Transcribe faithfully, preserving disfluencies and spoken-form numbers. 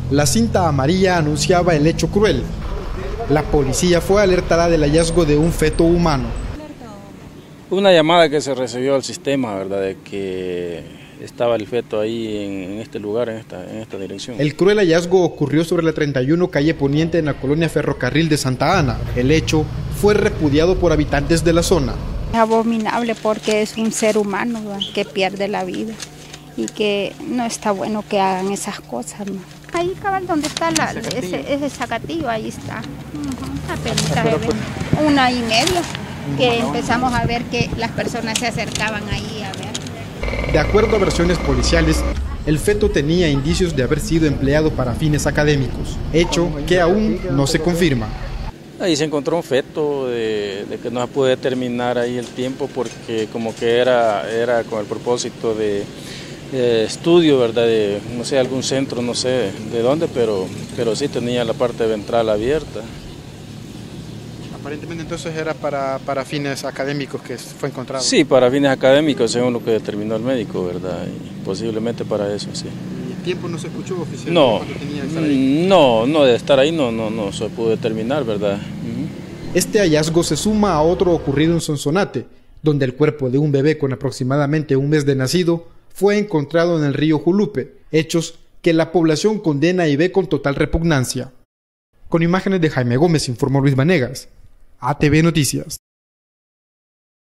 La cinta amarilla anunciaba el hecho cruel. La policía fue alertada del hallazgo de un feto humano. Una llamada que se recibió al sistema, ¿verdad?, de que estaba el feto ahí en, en este lugar, en esta, en esta dirección. El cruel hallazgo ocurrió sobre la treinta y uno calle Poniente en la colonia Ferrocarril de Santa Ana. El hecho fue repudiado por habitantes de la zona. Es abominable porque es un ser humano, ¿verdad?, que pierde la vida y que no está bueno que hagan esas cosas, ¿no? Ahí cabal donde está la, ese, ese zacatillo, ahí está. Uh-huh. Apenas de una y media que empezamos a ver que las personas se acercaban ahí a ver. De acuerdo a versiones policiales, el feto tenía indicios de haber sido empleado para fines académicos, hecho que aún no se confirma. Ahí se encontró un feto de, de que no se puede determinar ahí el tiempo porque como que era, era con el propósito de, de estudio, ¿verdad? De, no sé, algún centro, no sé de dónde, pero, pero sí tenía la parte ventral abierta. Aparentemente entonces era para, para fines académicos que fue encontrado. Sí, para fines académicos, según lo que determinó el médico, ¿verdad? Y posiblemente para eso, sí. ¿Y el tiempo no se escuchó oficialmente? No, Tenía que estar ahí? no, no, de estar ahí no, no, no se pudo determinar, ¿verdad? Uh-huh. Este hallazgo se suma a otro ocurrido en Sonsonate, donde el cuerpo de un bebé con aproximadamente un mes de nacido fue encontrado en el río Julupe, hechos que la población condena y ve con total repugnancia. Con imágenes de Jaime Gómez, informó Luis Vanegas, A T V Noticias.